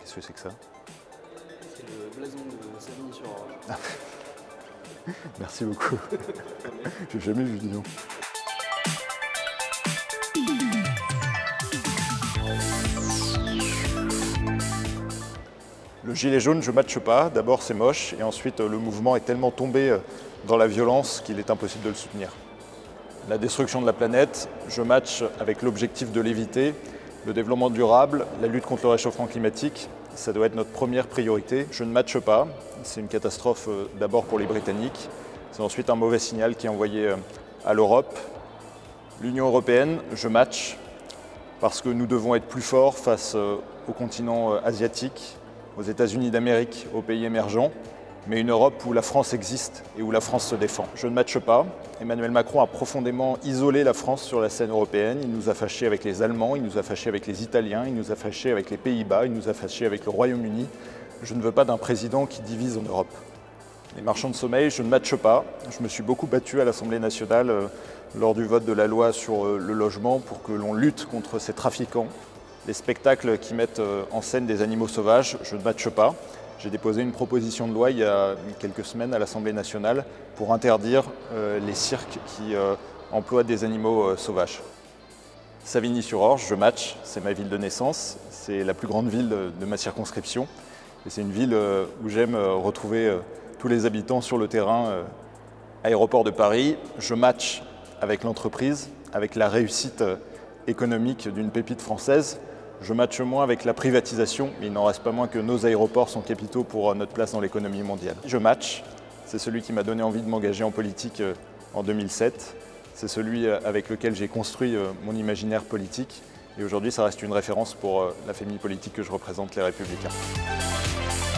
Qu'est-ce que c'est que ça? C'est le blason de Savigny-sur-Orge. Merci beaucoup. J'ai jamais vu, dis donc. Le gilet jaune, je ne matche pas. D'abord, c'est moche. Et ensuite, le mouvement est tellement tombé dans la violence qu'il est impossible de le soutenir. La destruction de la planète, je matche avec l'objectif de l'éviter. Le développement durable, la lutte contre le réchauffement climatique, ça doit être notre première priorité. Je ne matche pas. C'est une catastrophe d'abord pour les Britanniques. C'est ensuite un mauvais signal qui est envoyé à l'Europe. L'Union européenne, je matche parce que nous devons être plus forts face au continent asiatique, aux États-Unis d'Amérique, aux pays émergents, mais une Europe où la France existe et où la France se défend. Je ne matche pas. Emmanuel Macron a profondément isolé la France sur la scène européenne. Il nous a fâchés avec les Allemands, il nous a fâchés avec les Italiens, il nous a fâchés avec les Pays-Bas, il nous a fâchés avec le Royaume-Uni. Je ne veux pas d'un président qui divise en Europe. Les marchands de sommeil, je ne matche pas. Je me suis beaucoup battu à l'Assemblée nationale lors du vote de la loi sur le logement pour que l'on lutte contre ces trafiquants. Les spectacles qui mettent en scène des animaux sauvages, je ne matche pas. J'ai déposé une proposition de loi il y a quelques semaines à l'Assemblée nationale pour interdire les cirques qui emploient des animaux sauvages. Savigny-sur-Orge, je matche, c'est ma ville de naissance, c'est la plus grande ville de ma circonscription. Et c'est une ville où j'aime retrouver tous les habitants sur le terrain. Aéroport de Paris, je matche avec l'entreprise, avec la réussite économique d'une pépite française. Je matche moins avec la privatisation, mais il n'en reste pas moins que nos aéroports sont capitaux pour notre place dans l'économie mondiale. Je match, c'est celui qui m'a donné envie de m'engager en politique en 2007. C'est celui avec lequel j'ai construit mon imaginaire politique. Et aujourd'hui, ça reste une référence pour la famille politique que je représente, les Républicains.